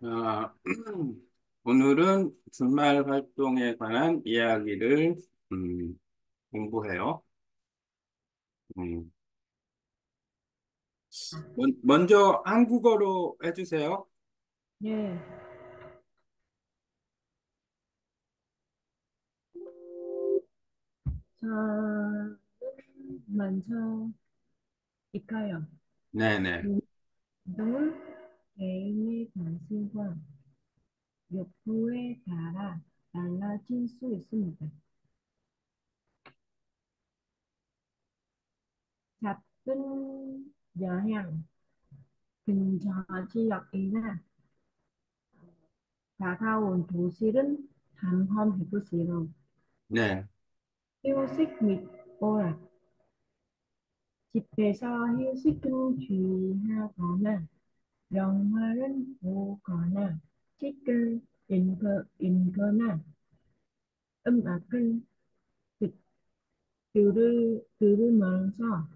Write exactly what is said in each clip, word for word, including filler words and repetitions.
아, 오늘은 주말 활동에 관한 이야기를 음, 공부해요. 음, 먼- 먼저 한국어로 해주세요. 예, 저는 먼저 이까요. 네네. 운동은 개인의 관심과 욕구에 따라 달라질 수 있습니다. 작은 여행, 근처 지역이나 가까운 도시를 탐험해보세요. 네, 휴식 및 오락, 집에서 휴식을 주의하거나 영화를 보거나 책을 읽거, 읽거나 음악을 듣- 들을, 들으면서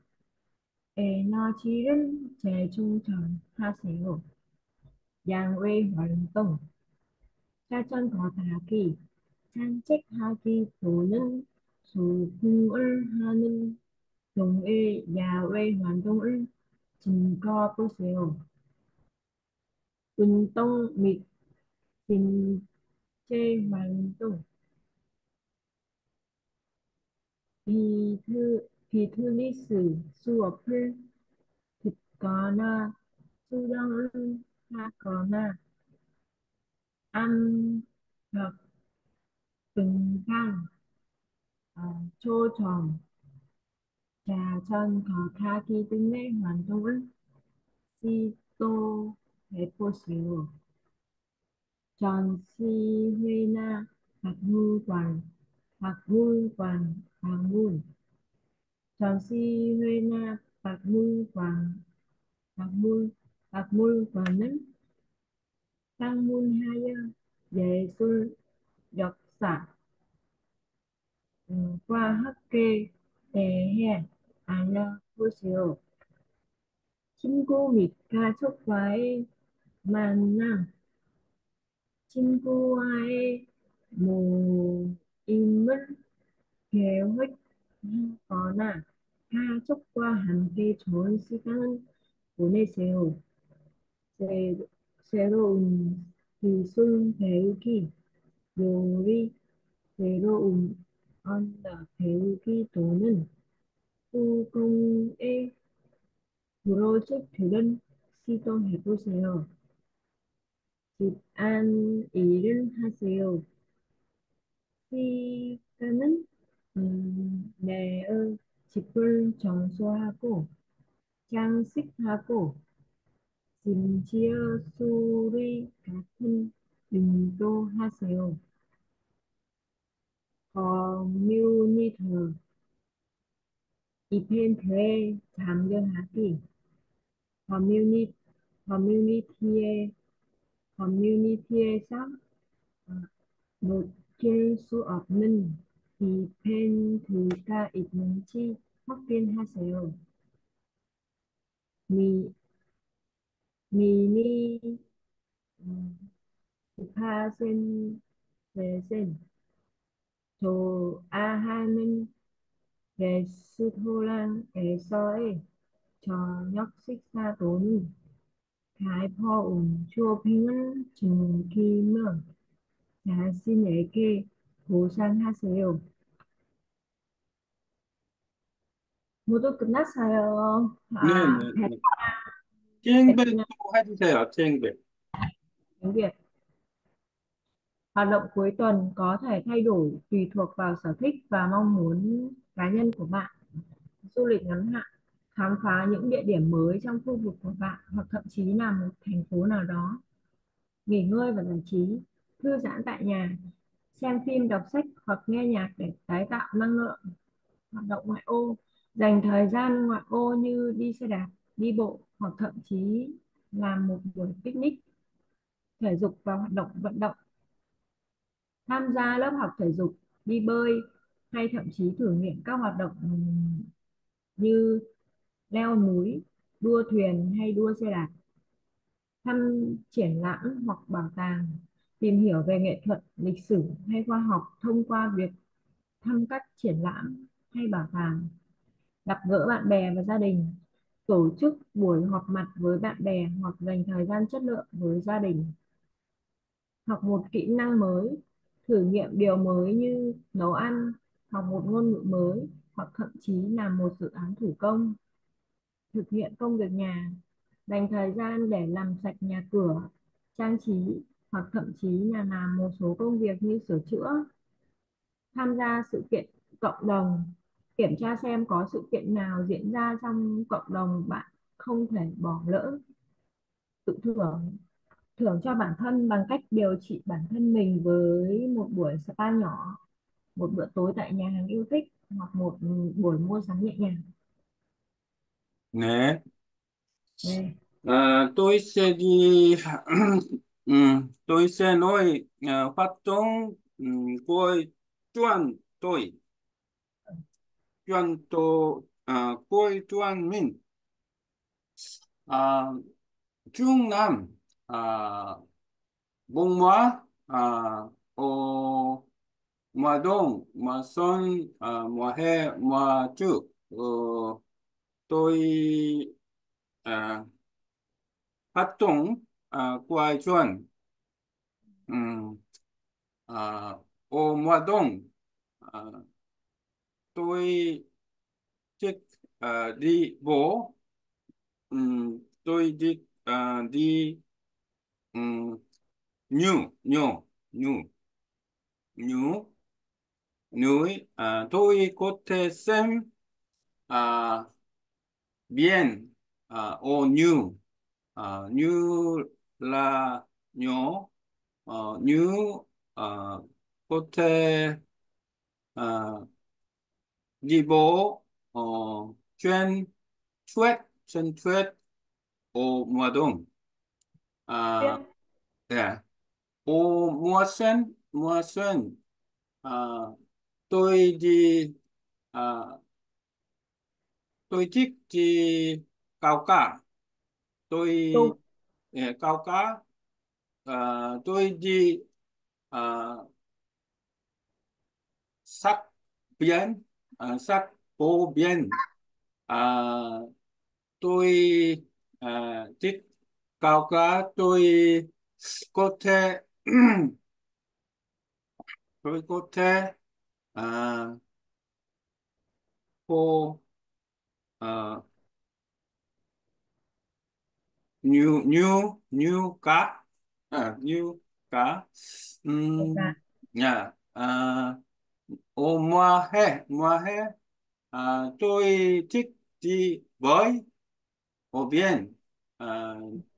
에너지를 재충전하세요. 야외 활동, 자전거 타기, 산책하기 또는 소풍을 하는 동의 야외 활동을 즐겨보세요. 운동 및 신체 활동, 비트, 비트니스 수업을 듣거나 수영을 하거나 암벽 등반, 어, 조정, 자전거 타기 등의 활동을 시도해보세요. 전시회나 박물관, 박물관 방문, 전시회나 박물관, 박물, 박물관은 방문하여 예술, 역사, 음, 과학에 대해 알아보세요. 친구 및 가족과의 만남, 친구와의 모임을 계획하거나 가족과 함께 좋은 시간을 보내세요. 새, 새로운 기술 배우기, 요리, 새로운 언어 배우기 또는 수공예 프로젝트를 시도해보세요. 집안 일을 하세요. 시간은 음, 매일 집을 청소하고 장식하고 심지어 수리 같은 일도 하세요. 커뮤니티 이벤트에 참여하기, 커뮤니, 커뮤니티에, 커뮤니티에서 어, 놓칠 수 없는 이벤트가 있는지 확인하세요. 미, 미니 음, 파센 센 좋아하는 레스토랑에서의 저녁 식사 또는 가벼운 쇼핑을 즐기며 자신에게 보상하세요. 모두 끝났어요. 아, 네네. 네. 체행백도 베트남 해주세요. 체행백. tiếng Việt. Hoạt động cuối tuần có thể thay đổi tùy thuộc vào sở thích và mong muốn cá nhân của bạn. Du lịch ngắn hạn, khám phá những địa điểm mới trong khu vực của bạn hoặc thậm chí là một thành phố nào đó. Nghỉ ngơi và giải trí, thư giãn tại nhà, xem phim, đọc sách hoặc nghe nhạc để tái tạo năng lượng. Hoạt động ngoại ô, dành thời gian ngoại ô như đi xe đạp, đi bộ hoặc thậm chí làm một buổi picnic. Thể dục và hoạt động vận động, tham gia lớp học thể dục, đi bơi hay thậm chí thử nghiệm các hoạt động ừm, như leo núi, đua thuyền hay đua xe đạp. thăm triển lãm hoặc bảo tàng, tìm hiểu về nghệ thuật, lịch sử hay khoa học thông qua việc thăm các triển lãm hay bảo tàng, gặp gỡ bạn bè và gia đình, tổ chức buổi họp mặt với bạn bè hoặc dành thời gian chất lượng với gia đình, học một kỹ năng mới, thử nghiệm điều mới như nấu ăn, học một ngôn ngữ mới hoặc thậm chí làm một dự án thủ công, thực hiện công việc nhà, dành thời gian để làm sạch nhà cửa, trang trí hoặc thậm chí là làm một số công việc như sửa chữa, tham gia sự kiện cộng đồng, kiểm tra xem có sự kiện nào diễn ra trong cộng đồng bạn không thể bỏ lỡ, tự thưởng thưởng cho bản thân bằng cách điều trị bản thân mình với một buổi spa nhỏ, một bữa tối tại nhà hàng yêu thích hoặc một buổi mua sắm nhẹ nhàng. 네. Đây, 아, tôi sẽ đi 음, tôi sẽ nói à, hoạt động 음, của toàn tôi toàn tôi à, của toàn mình à, Trung Nam à, Đông Bắc à, ở mùa đông mùa xuân à, mùa hè mùa trước ờ, tôi à, hoạt động à, của chuẩn 음, à, ở mùa đông à, tôi thích à, đi bộ. Ừm, tôi đi à, đi um, nhiều nhiều nhiều nhiều núi à, tôi có thể xem à, biển à, ở nhiều à, như là nhỏ ờ, như à, có thể à, đi bộ ờ, trên tuyết trên tuyết ở mùa đông tiếp. à, yeah. Ở mùa xuân mùa xuân à, tôi đi à, tôi thích đi cao cả tôi Câu eh, cao cả à, tôi đi à, sắc biển à, sắc phố biển à, tôi à, thích cao cả tôi có thể tôi có thể à, phố à, new new new cá à, new cá um, cả. yeah. à, Ô mùa hè mùa hè à, tôi thích đi bơi ở biển à,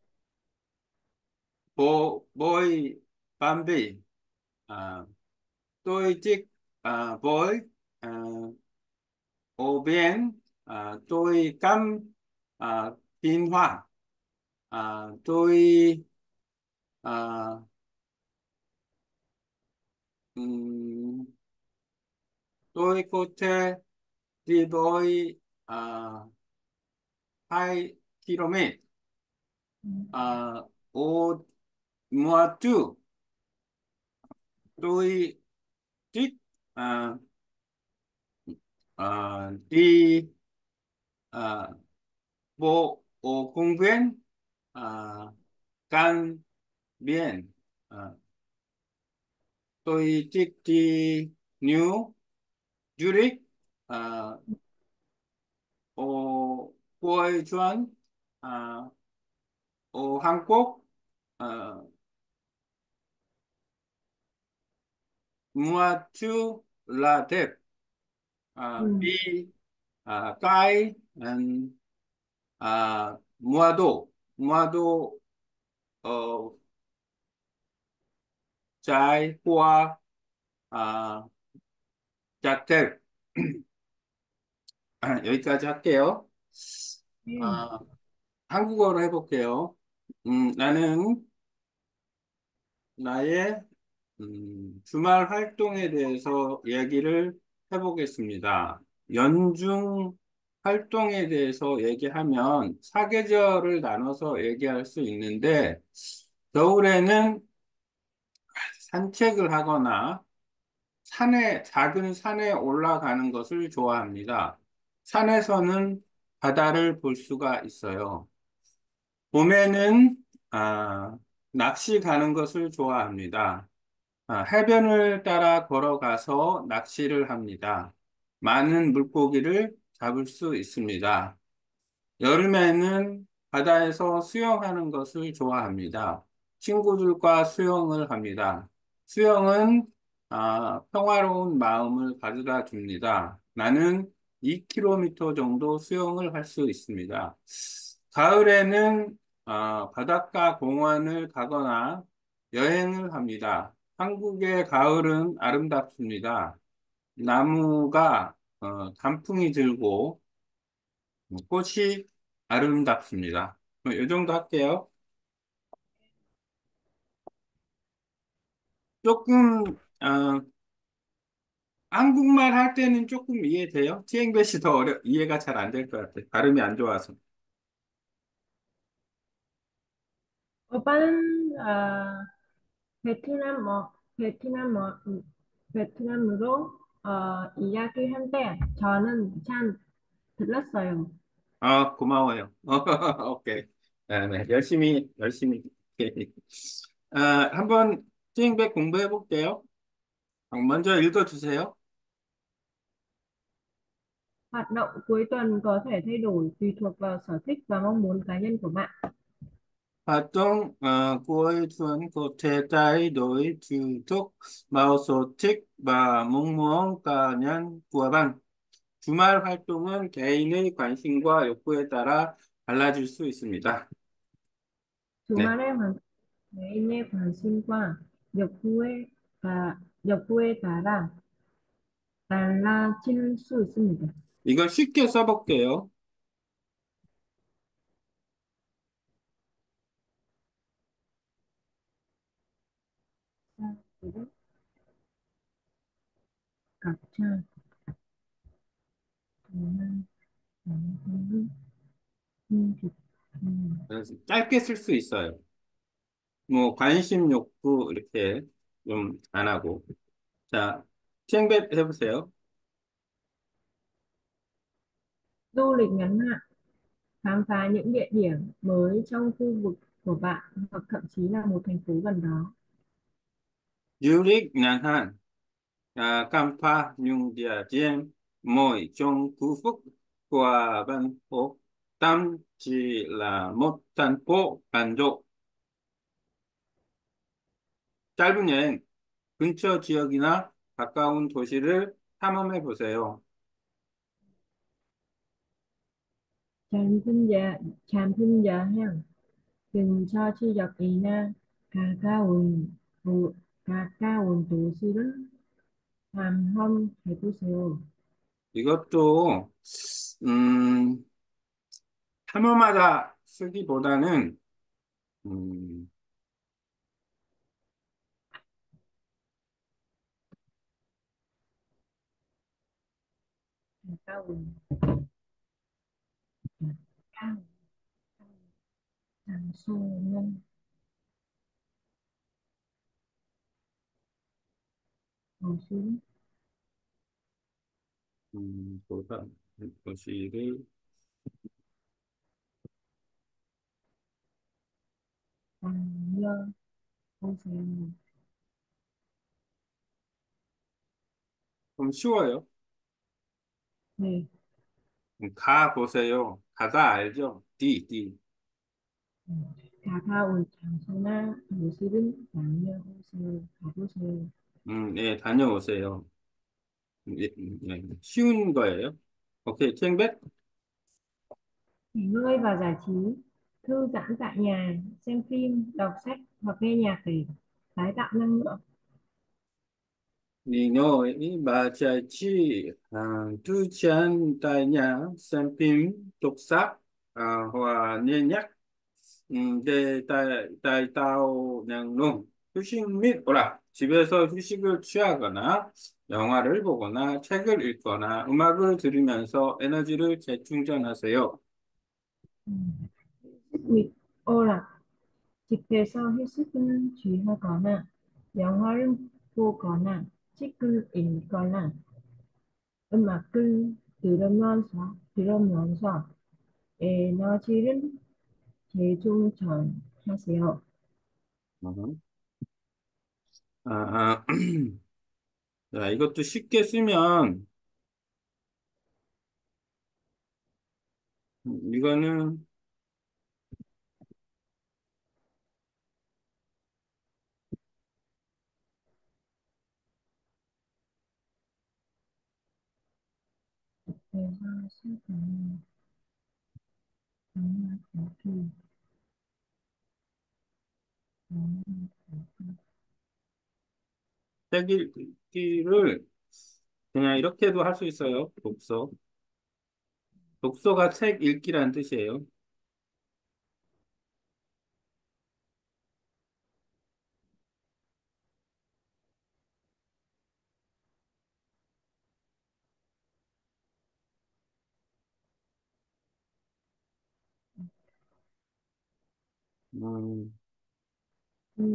bộ bơi Bambi à, tôi thích à, bơi à, ở biển à, tôi cắm à, phim hoa à, tôi à, ừm, tôi có thể đi bơi à, hai ki lô mét à, ở mùa thu tôi thích à, à, đi à, bộ ở công viên à, cạnh biển à, tôi thích đi New Zurich à, ở cuối tuần à, ở Hàn Quốc à, mùa thu là đẹp à, Ừ. vì à, cái and, à, mùa đông mùa đông ờ, trái qua 아, 짝들 여기까지 할게요. Ừ. 아, 한국어로 해볼게요. 음, 나는 나의 음, 주말 활동에 대해서 이야기를 해보겠습니다. 연중 활동에 대해서 얘기하면 사계절을 나눠서 얘기할 수 있는데, 겨울에는 산책을 하거나 산에, 작은 산에 올라가는 것을 좋아합니다. 산에서는 바다를 볼 수가 있어요. 봄에는 아, 낚시 가는 것을 좋아합니다. 아, 해변을 따라 걸어가서 낚시를 합니다. 많은 물고기를 잡을 수 있습니다. 여름에는 바다에서 수영하는 것을 좋아합니다. 친구들과 수영을 합니다. 수영은 아, 평화로운 마음을 가져다 줍니다. 나는 이 킬로미터 정도 수영을 할 수 있습니다. 가을에는 아, 바닷가 공원을 가거나 여행을 합니다. 한국의 가을은 아름답습니다. 나무가 어, 단풍이 들고 꽃이 아름답습니다. 이 정도 할게요. 조금, 어, 한국말 할 때는 조금 이해돼요? 티앵벳이 더 어려, 이해가 잘 안 될 것 같아요. 발음이 안 좋아서. 오빠는 어, 베트남 뭐 베트남 뭐 음, 베트남으로 어, 이야기한데 저는 참 들렸어요. 아, 고마워요. 오케이. 네, 네. 열심히, 열심히. 아, 한번 티앵벳 공부해 볼게요. 먼저 읽어주세요. Hoạt động cuối tuần có thể thay đổi tùy thuộc vào sở thích và mong muốn cá nhân của bạn. 활동, 어, cuối tuần có thể thay đổi tùy thuộc vào sở thích và mong muốn cá nhân của bạn. 주말 활동은 개인의 관심과 욕구에 따라 달라질 수 있습니다. 네. 주말에 관- 개인의 관심과 욕구에, 아, 욕구에 따라 달라질 수 있습니다. 이걸 쉽게 써볼게요. 자, 그리고 각자 다양한 관심을 가지고 그래서 짧게 쓸 수 있어요. 뭐, 관심, 욕구, 이렇게 좀 안 하고. 자, 쟁bet 해보세요. du lịch ngắn hạn, khám phá những địa điểm mới trong khu vực của bạn hoặc thậm chí là một thành phố gần đó. 유릭, 난한, à, Campa, Nhung, Địa, Diem, Mỗi, trong khu vực của bạn phố, Tam chỉ là một thành phố 간족 짧은 여행, 근처 지역이나 가까운 도시를 탐험해 보세요. 잠든 자, 잠든 여행, 근처 지역이나 가까운 도, 가까운 도시를 탐험해보세요. 이것도, 음, 탐험하다 쓰기보다는, 음, 가까운, 가까운 장소는 도시, 음, 보다, 도시를, 달려보세요. 좀 쉬워요. 네, 음, 가 보세요. 가다 알죠? 뒤, 뒤. 가까운 장소나 도시를 달려보세요. 가보세요. 음, 예, 다녀오세요. 예, 음, 예, 쉬운 거예요. 오케이, 쟁Bet. Nghỉ ngơi và giải trí, thư giãn tại nhà, xem phim, đọc sách hoặc nghe nhạc để tái tạo năng lượng. Nghỉ bà chạy chi, à, thư giãn tại nhà, xem phim, đọc sách, à, hoặc nghe nhạc, ừ, để tài, tài tạo năng lượng. 휴식 및 오락. 집에서 휴식을 취하거나 영화를 보거나 책을 읽거나 음악을 들으면서 에너지를 재충전하세요. 음. 및 오락. 집에서 휴식을 취하거나 영화를 보거나 책을 읽거나 음악을 들으면서 들으면서 에너지를 재충전하세요. 음. 아, 아, 자, 이것도 쉽게 쓰면, 음, 이거는, 집에서 휴식을 영화 보기, 영화 보기. 책 읽기를 그냥 이렇게도 할 수 있어요. 독서. 독서가 책 읽기란 뜻이에요. 음, 음,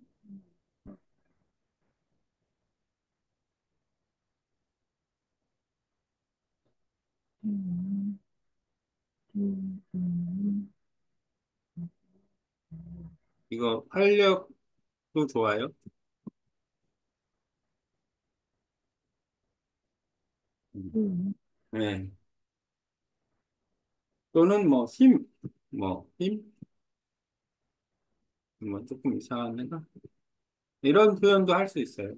음, 음, 음, 이거 활력도 좋아요. 음, 음, 네. 또는 뭐, 힘, 뭐, 힘? 뭐, 조금 이상한가? 이런 표현도 할 수 있어요.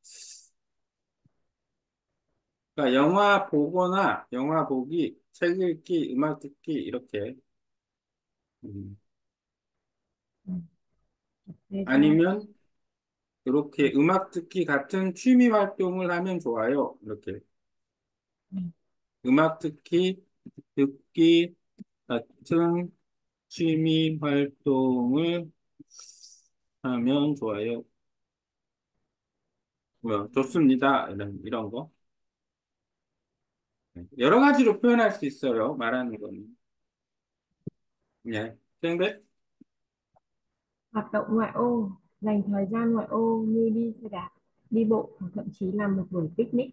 그러니까 영화 보거나 영화 보기, 책 읽기, 음악 듣기 이렇게 음, 음. 집에서 아니면 이렇게 음악 듣기 같은 취미 활동을 하면 좋아요. 이렇게 음, 음악 듣기, 듣기 같은 취미 활동을 하면 좋아요. 뭐 좋습니다. 이런 이런 거 네. 여러 가지로 표현할 수 있어요. 말하는 거는 네. 생백 hoạt động ngoại ô, dành thời gian ngoại ô như đi xe đạp, đi bộ hoặc thậm chí là một buổi picnic.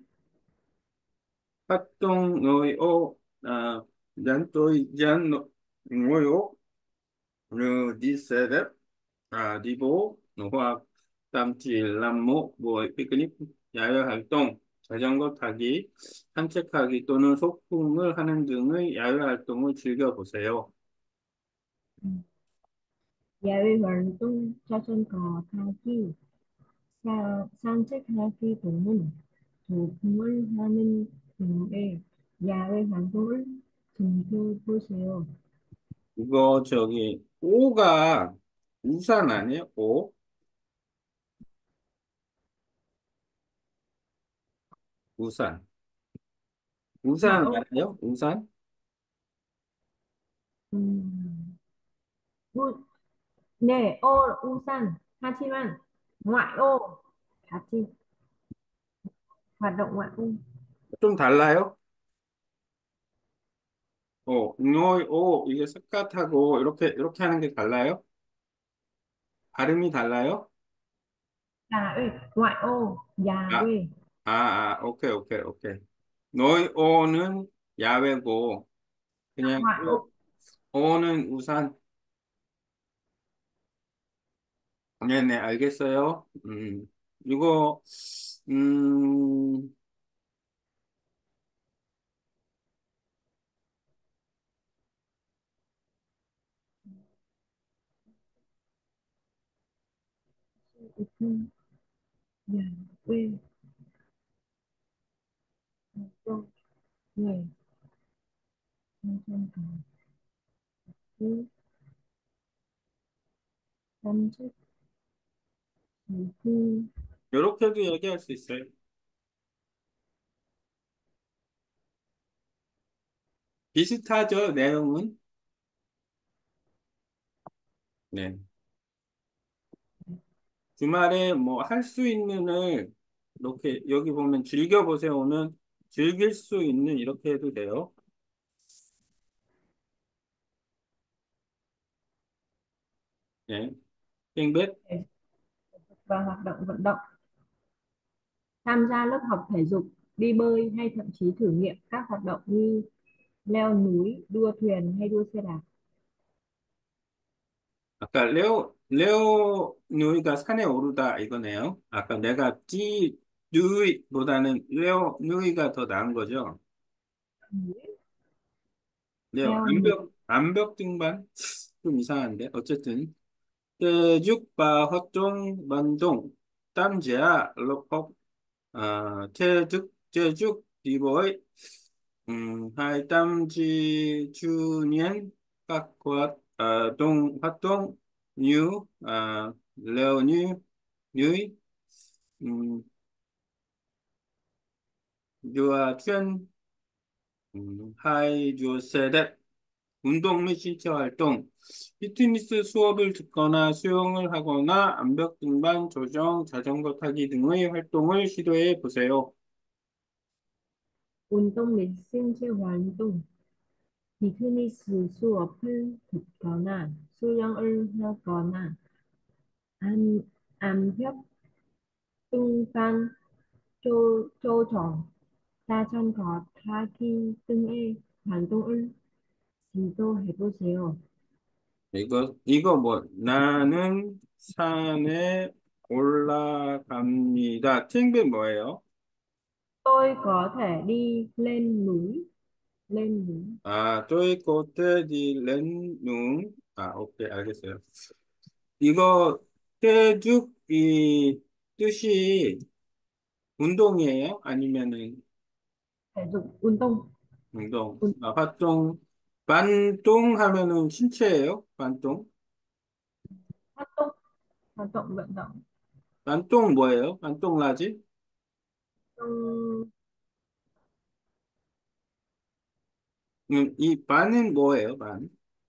활동의 오, 아, 난또 이전 ngôi rồi đi xe đạp, à, đi bộ hoặc thậm chí làm một buổi picnic 야외 활동, 자전거 타기, 산책하기 또는 소풍을 하는 등의 야외 활동을 즐겨보세요. Ừ. 야외 활동, 자전거 타기, 사, 산책하기 등은 도움을 하는 등의 야외 활동을 즐겨보세요. 이거 저기 오가 우산 아니에요? 오? 우산. Ngoại 우산 ô, 알아요? 우산? 음, 우, 네, ô, 우산, 하지만 ngoại ô, 같이 hoạt động ngoại ô. 좀 달라요? 어, ngôi 오 이게 습gat하고 이렇게 이렇게 하는 게 달라요? 발음이 달라요? 야외, ngoại ô, 아, 야외, 아, 아, 오케이, 오케이, 오케이. 너희 오는 야외고, 그냥 ngoại ô. 오, 오는 우산. 네네, 알겠어요. 음, 이거, 음, 음, 야외, 활동, 네, 괜찮다. 그, 산책, 그, 이렇게도 얘기할 수 있어요. 비슷하죠, 내용은? 네. 주말에 뭐 할 수 있는을 이렇게 여기 보면 즐겨보세요는 즐길 수 있는 이렇게 해도 돼요. 네. 땡볕. thể dục và hoạt động vận động, tham gia lớp học thể dục, đi bơi hay thậm chí thử nghiệm các hoạt động như leo núi, đua thuyền hay đua xe đạp. 아까 레오, 레오 누이가 산에 오르다 이거네요. 아까 내가 찌 누이보다는 레오 누이가 더 나은 거죠. 레오 Leo núi, 암벽, 암벽 등반? 좀 이상한데. 어쨌든. tejuk và hoạt động vận động tham gia lớp học à, thể dục thể dục đi bộ um, hay tham gia chủ nhiệm các hoạt à, động hoạt động như à, leo như núi um, đua thuyền 음, hay đua xe đạp 운동 및 신체 활동, 피트니스 수업을 듣거나 수영을 하거나 암벽 등반, 조정, 자전거 타기 등의 활동을 시도해 보세요. 운동 및 신체 활동, 비트니스 수업을 듣거나 수영을 하거나 암, 암벽 등반, 조, 조정, 자전거 타기 등의 활동을 시도해보세요. 이거, 이거 뭐, 나는 산에 올라갑니다. 팅빈 뭐예요? Tôi có thể đi lên núi, lên núi, 아, 또이 코테 디 렌룽. 아, 오케이, 알겠어요. 이거, 태죽, 이 뜻이 운동이에요? 아니면은 thể dục, 운동, 운동, 운- 아, 활동, 반동 하면은 신체예요? 반동? hoạt động, hoạt động vận động. 반동 뭐예요? 반동 라지? Ừm, 음, 이 반은 뭐예요? 반?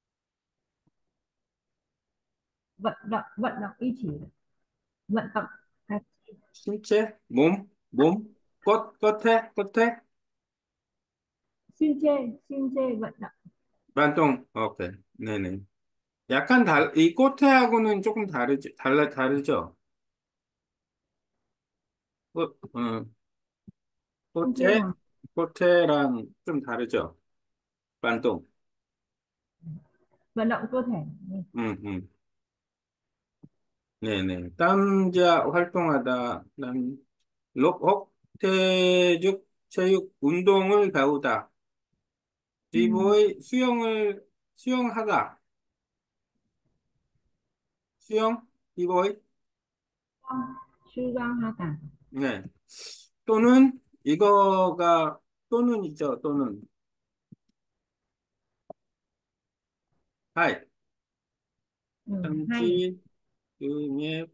vận động, vận động ý chỉ vận động các 신체? 몸? 몸? 껏, 껏해? 껏해? siêu chê, siêu chê vận động. 반동, 오케이. 네네. 약간 달, 이 꽃해하고는 조금 다르죠? 달라, 다르죠? 꽃, 어, Siêu chê 꽃해? hoặc 꽃해랑 좀 다르죠? 반동. vận động cơ thể. 음, 음. 네네. 남자 활동하다. 남, 록, 태육, 체육, 운동을 배우다. Ừm, 디보이, 수영을, 수영하다. 수영, 디보이, suy gan ha cả. 네. 또는, 이거가, 또는이죠, 또는. 하이, Ừ, hay 땀지, 뚜니에,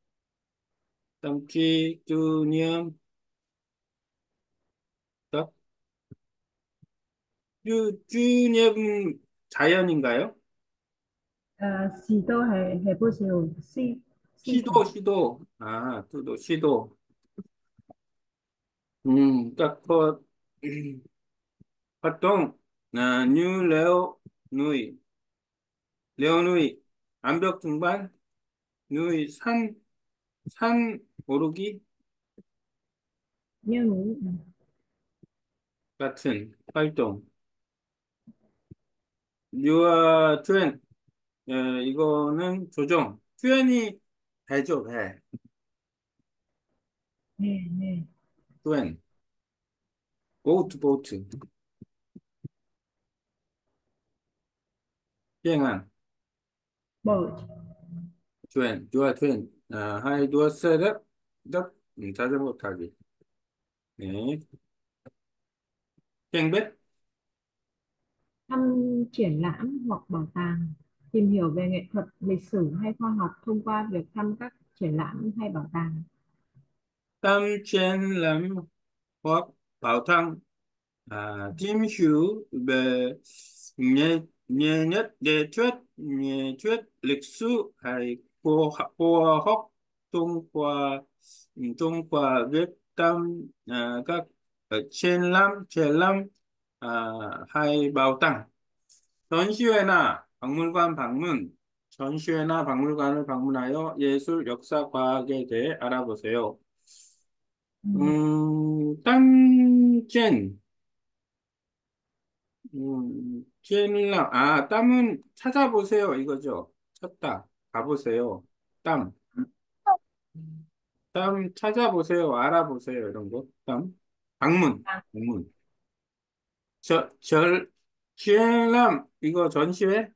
땀지, 뚜니엄, 더, 쭈, 쭈니엄, 자연인가요? à, xì tô hệ hệ bô xìu xì xì thể 시도, 시도. 아, 또도, 시도. 음, 딱, 그, 활동, 아, 뉴 레오 누이, 레오 누이, 암벽 등반, 누이 산, 산 오르기 như núi. Ừ. 같은 활동. 유아 트웬, 에, 이거는 조정. 트웬이 배죠, 배. Nè nè, 트웬. 보트, 보트. 비행한. bơi, 트웬, 유아 트웬. 아, 하이 두어 셋업, 업, 음, 자전거 타기. 네. 땡볕, thăm triển lãm hoặc bảo tàng, tìm hiểu về nghệ thuật, lịch sử hay khoa học thông qua việc thăm các triển lãm hay bảo tàng. 땀, chen, hoặc bảo thắng à, team Hugh về nghệ, nghệ nhất nghệ thuật nghệ thuật lịch sử hay khoa học khoa học Trung Hoa, ừ, Trung Hoa, Việt Nam, à, các ở triển lãm, triển lãm 아, hay bảo tàng. 전시회나 박물관 방문, 전시회나 박물관을 방문하여 예술, 역사, 과학에 대해 알아보세요. Ừ. 음, 땀젠, 음, 젠라, 아, 땀은 찾아보세요. 이거죠. 찾다, 가보세요. 땀, 땀 찾아보세요. 알아보세요. 이런 거. 땀, 방문, À, 방문. 저, 절, triển 람, 이거 전시회?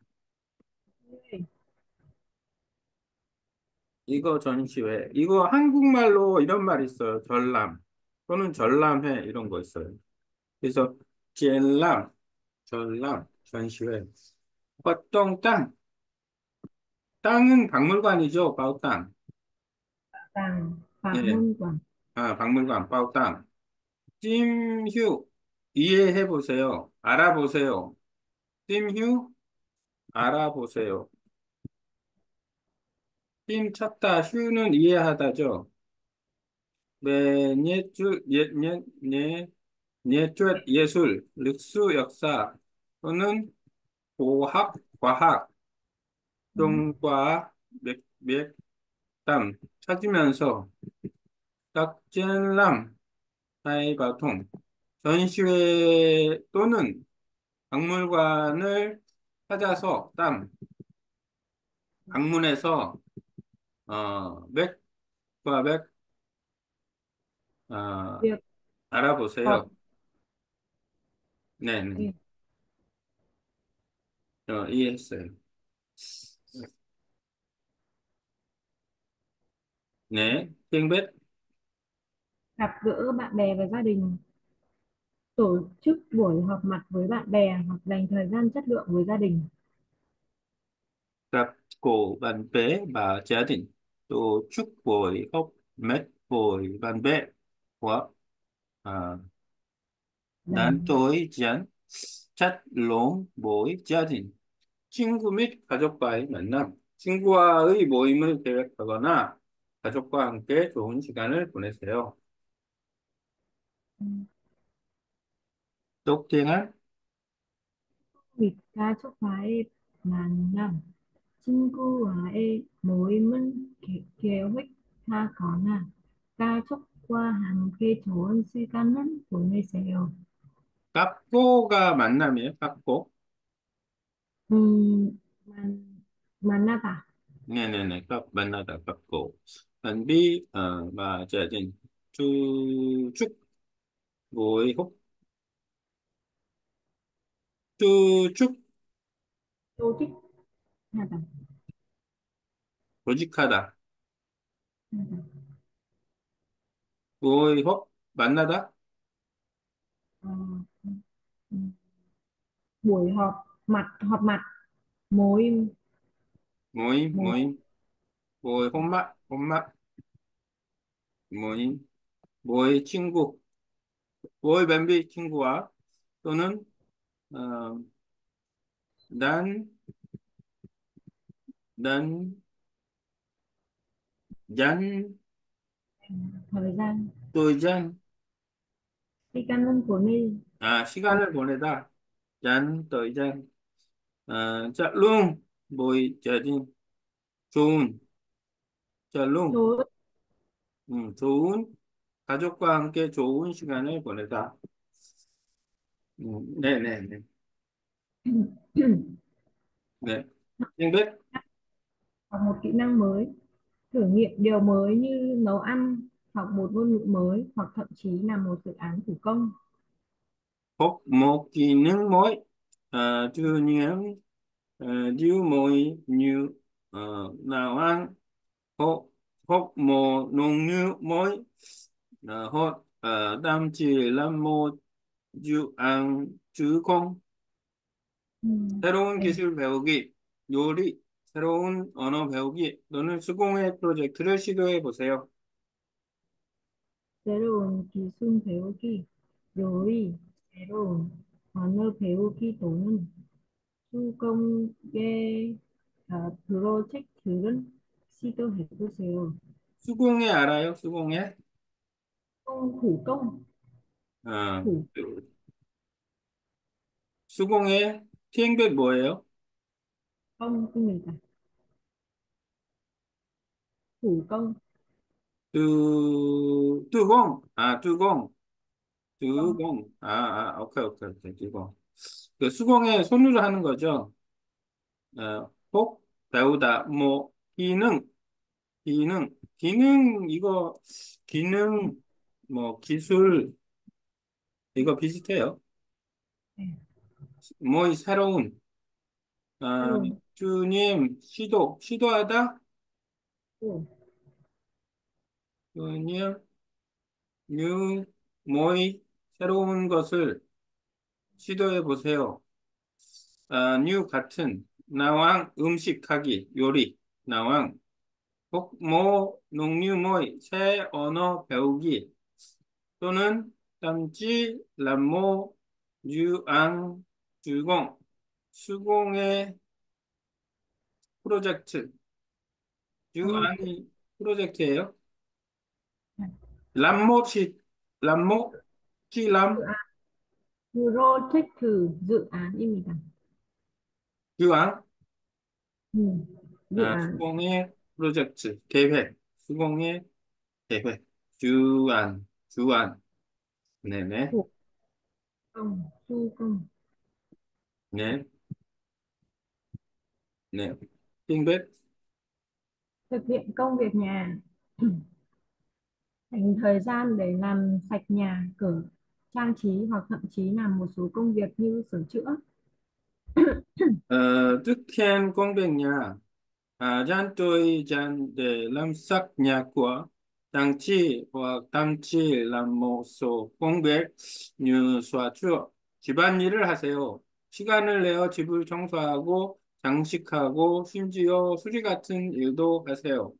이거 전시회. 이거 한국말로 이런 말 있어요. 전람. 또는 전람회 이런 거 있어요. 그래서 triển 람, 전람, 전시회. 활동 땅. 땅은 박물관이죠. 바오땅. tàng Phạm 예. Minh Quảng. 아, 박물관, 바오땅. 찜휴. 이해해 보세요. 알아보세요. 찜휴. 알아보세요. 찜 찾다. 휴는 이해하다죠. 네, 예술, 예, 예, 예, 예술, 예술, 륵수, 역사 또는 고학, 과학, Ừ. 종과, 맥, 맥담 찾으면서 딱젤람, 하이바통 전시회 또는 박물관을 찾아서 땀 방문해서 어, 맥과 맥 어, Việc 알아보세요. học. 네네. Ừ. 어, 이해했어요. 네, 땡벳 Gặp gỡ bạn bè và gia đình, tổ chức buổi họp mặt với bạn bè hoặc dành thời gian chất lượng với gia đình. gặp cô bạn bè và gia đình tổ chức buổi họp mặt với bạn bè hoặc à, 난 Dành 또의 지안 찻롱 모의 gia đình 친구 및 가족과의 만남 친구와의 모임을 계획하거나 가족과 함께 좋은 시간을 보내세요. 똑땡한 vịt ca chúc khoái ngàn năm, 친구와의 모임은 계- 계획하거나 가족과 함께 좋은 시간을 보내세요. 깝고가 만남이에요. 깝고 음, 만, 만나다. 네네네 깝 만나다 깝고 반비 어, và gia đình chu chúc buổi họp chu chúc Tổ chức 하다. 조직하다 하다. buổi họp 만나다 Ờ, 음, buổi họp mặt họp mặt mối 모임 mối 모임 buổi họp mặt họp mặt 모임 모의 친구 모의 뱀비 친구와 또는 어, 난, 난, dành thời gian thời gian 시간은 보내 à, 시간을 보내다 dành thời gian à, 자, luôn buổi gia đình 좋은 자, luôn số. 음, 좋은 가족과 함께 좋은 시간을 보내다 음, 네네네 네 땡백 Học một kỹ năng mới, thử nghiệm điều mới như nấu ăn, học một ngôn ngữ mới hoặc thậm chí là một dự án thủ công. học một kỹ năng mới à, thử nghiệm à, điều mới như à, nấu ăn học học một ngôn ngữ mới à, hoặc à, đam chỉ là một dự án chứ không Ừ. 새로운 Để 기술 배우기, 요리, 새로운 언어 배우기 또는 수공예 프로젝트를 시도해 보세요. 새로운 기술 배우기, 요리, 새로운 언어 배우기 또는 수공예 아, 프로젝트를 시도해 보세요. 수공예 알아요? 수공예? Công thủ công. 어, Thủ 수공예 티행백 뭐예요? công cái gì ta? Thủ công. 뚜, 뚜공? 아, 뚜공. Công. 뚜공. 아, 아, 오케이, 오케이, 오케이, 뚜공. 그 수공예 손으로 하는 거죠? 어, 혹, 배우다, 뭐, 기능, 기능, 기능, 이거, 기능, 뭐, 기술, 이거 비슷해요. À, 뭐, 새로운, 아, ừ. 주님, 시도, 시도하다? Ừ. 주님, 뉴, 뭐이, 새로운 것을 시도해 보세요. 아, 뉴 같은, 나왕, 음식하기, 요리, 나왕, 혹, 뭐, 농류, 뭐이, 새 언어 배우기, 또는 땀지, 람모, 유앙, 주공, 수공의 프로젝트, Ok. 유앙이 프로젝트예요. À, 람모, 치, 람모, dự 치람, án. Project thử dự án gì ta? 유앙, Ừ. Dự 아, án. 수공의 프로젝트, 계획, 수공의 계획, 주안, 주안, 네네, Thủ công. Thu công. 네, 네, 띵백, Thực hiện công việc nhà. Dành thời gian để làm sạch nhà cửa, trang trí hoặc thậm chí làm một số công việc như sửa chữa. 어, 뜻한 공백냐, à, gian tôi gian để làm sạch nhà cửa, trang trí hoặc thậm chí làm một số công việc như sửa chữa, 집안일을 하세요. 시간을 내어 집을 청소하고 장식하고 심지어 수리 같은 일도 하세요.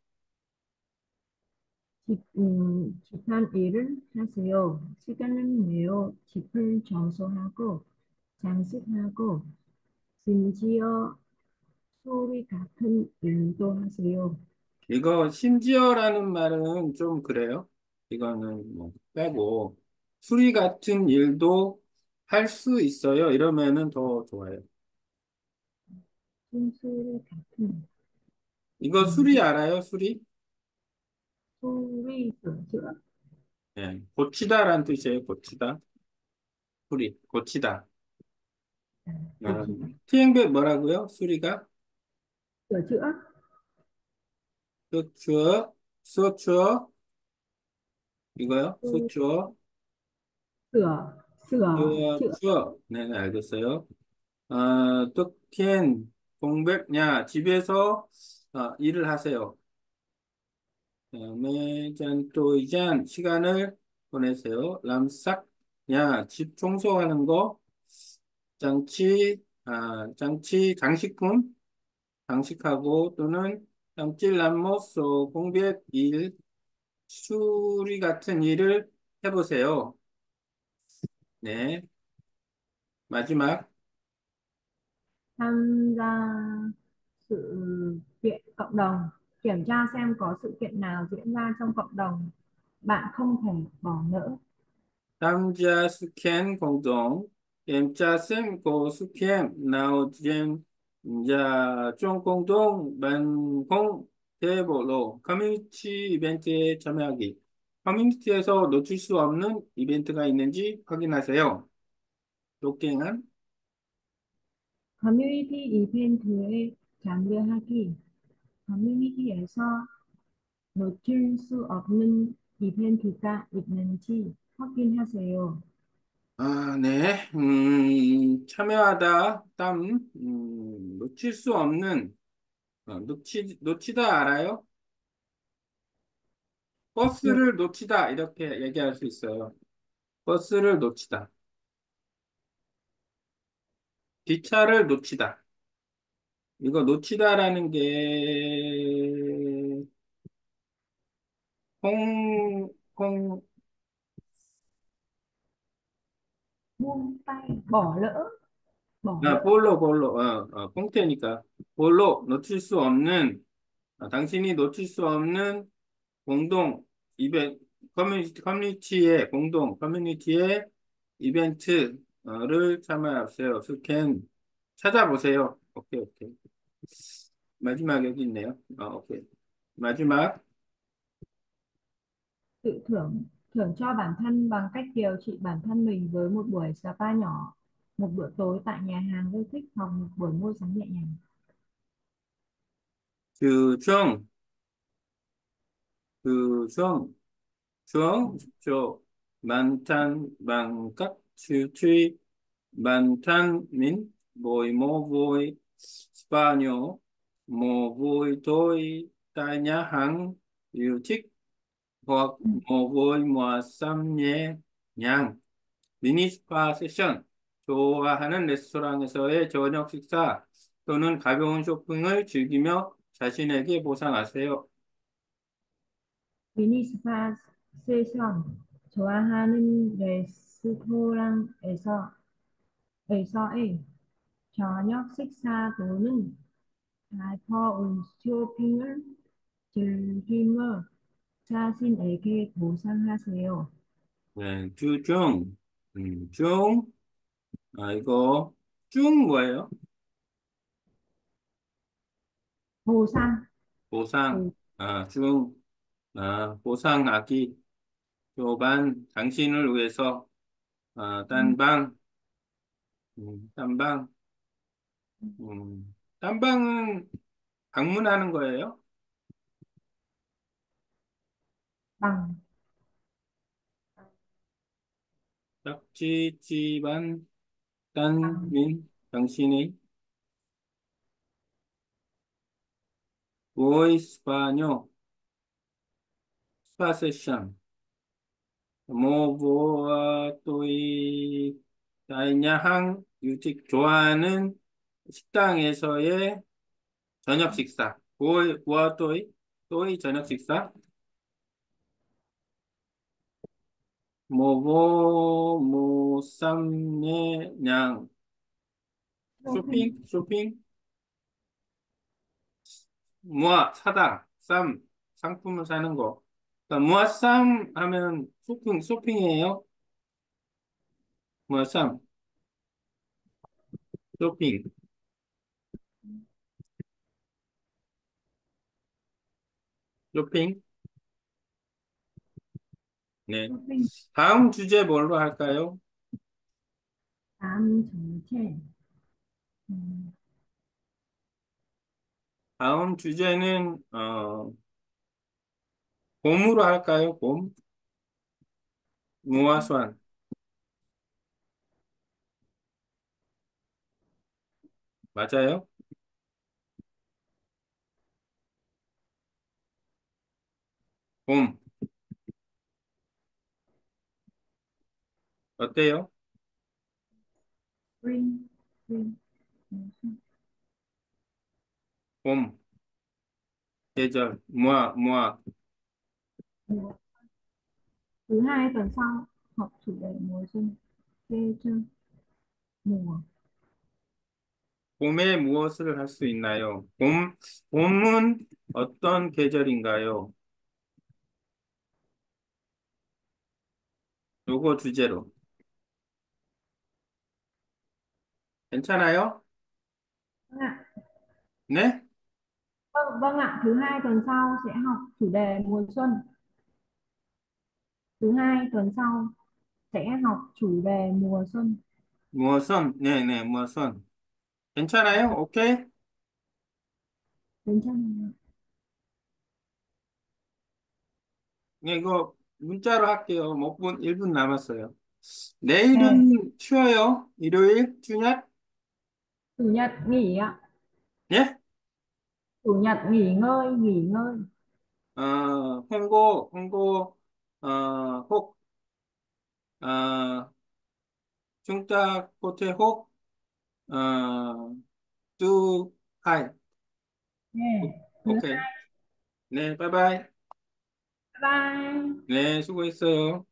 집, 음, 집안 일을 하세요. 시간을 내어 집을 청소하고 장식하고 심지어 소리 같은 일도 하세요. 이거 심지어라는 말은 좀 그래요. 이거는 뭐 빼고 수리 같은 일도 할 수 있어요. 이러면은 더 좋아요. 소리 같은 이거 수리 일, 알아요? 수리? 소리 sửa chữa. 예, 고치다라는 뜻이에요. 고치다. 수리, 고치다. À, sửa 아, chữa. 티행백 뭐라고요? 수리가? Sửa chữa. 수추어, 수추어, 이거요? Su- 수추어, sửa sửa 추어, chữa. 추어. 네, 네, 알겠어요. 어, 뚝텐, 공백냐, 집에서 어, 일을 하세요. 그다음에 짠또이잔 시간을 보내세요. 람싹냐, 집 청소하는 거, 장치, 아, 장치, 장식품, 장식하고 또는 땀질 남모소 공백 일, 수리 같은 일을 해보세요. 네, 마지막. Tham gia sự kiện cộng đồng, kiểm tra xem có sự kiện nào diễn ra trong cộng đồng bạn không thể bỏ lỡ. 남자 스캔 공동, 엠자 쌤고 스캔 나오잼, 자, 종 공동 만공 대보로 커뮤니티 이벤트에 참여하기. 커뮤니티에서 놓칠 수 없는 이벤트가 있는지 확인하세요. 로갱한 커뮤니티 이벤트에 참여하기. 커뮤니티에서 놓칠 수 없는 이벤트가 있는지 확인하세요. 아, 네. 음, 참여하다, 땀, 음, 놓칠 수 없는, 어, 놓치, 놓치다 알아요? Được. 버스를 놓치다, 이렇게 얘기할 수 있어요. 버스를 놓치다. 기차를 놓치다. 이거 놓치다라는 게, 콩, 콩, Buông tay, bỏ lỡ, bỏ 아, lỡ. 볼로, 볼로, 어, 어, 콩태니까. 볼로, 놓칠 수 없는, 어, 당신이 놓칠 수 없는 공동 이벤트, 커뮤니티, 커뮤니티의 공동, 커뮤니티의 이벤트를 참여하세요. 스캔 찾아보세요. 오케이, 오케이. 마지막 여기 있네요. 어, 오케이. 마지막, Tự thưởng, thưởng cho bản thân bằng cách điều trị bản thân mình với một buổi spa nhỏ, một bữa tối tại nhà hàng yêu thích hoặc một buổi mua sắm nhẹ nhàng. 그 중, 그 중, 중, 조, 만탄, 방각, 추추이, 만탄, 민, 보이, 모보이, 스파뇨, 모보이, 도이, 따냐, 항, 유직, hoặc Ừ. 모보이, 모아쌈, 예, 냥, 미니 스파 세션, 좋아하는 레스토랑에서의 저녁 식사 또는 가벼운 쇼핑을 즐기며 자신에게 보상하세요. Mini spa session, 좋아하는 레스토랑에서 에서의 저녁 식사 또는 가벼운 쇼핑을 즐기며 자신에게 보상하세요. 네, 주중, 음, 중, 아, 이거, 중 뭐예요? 보상, 보상, 보, 아, 중, 아, 보상하기, 조반, 당신을 위해서, 아, 딴방, 음, 딴방, 음, 딴방은 방문하는 거예요? bằng, 짝지, 집안, 딴, bằng, 민, 당신이, voy Español, spa session, 뭐, 뭐, 또이, 다이냐항, 유직, 좋아하는 식당에서의 저녁 식사. 뭐, 뭐, 또이, 또이 저녁 식사. 뭐, 뭐, 뭐, 쌈네, 냥, 쇼핑, shopping, 쇼핑, 무아, 사다, 쌈, 상품을 사는 거. 그러니까 무아, 쌈 하면 쇼핑, 쇼핑이에요. 무아, 쌈, 쇼핑, 쇼핑. 네. shopping, 다음 주제 뭘로 할까요? tám chữ 음, 다음 주제는, 어, 봄으로 할까요? 봄? 무화수환. 맞아요? 봄. 어때요? spring, spring, 봄. 계절. 무화, 무화. mùa. Thứ hai tuần sau học chủ đề mùa xuân, kê chân, mùa, 봄에 무엇을 할 수 있나요? 봄, 봄은 어떤 계절인가요? 요거 주제로. 괜찮아요? vâng ạ. 네? Vâng, vâng ạ, thứ hai tuần sau sẽ học chủ đề mùa xuân. Thứ hai tuần sau sẽ học chủ đề mùa xuân. 무엇은? 네네, 무엇은? 괜찮아요? 오케이? 괜찮아요. 네, 이거 문자로 할게요. 몇 분, 일 분 남았어요. 네, 내일은 쉬어요? 일요일? 주nhật? chủ nhật nghỉ ạ. 예? Chủ nhật nghỉ ngơi, nghỉ ngơi. 어, 홍보, 홍보, 어, 혹, 어, 중딱, 호텔, 혹, 어, 뚜, 하이. 네, thứ 오케이. 네, 바이바이. hai. 네, 수고했어요.